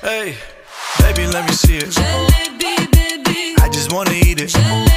Hey, baby, let me see it. Jalebi, baby. I just wanna eat it.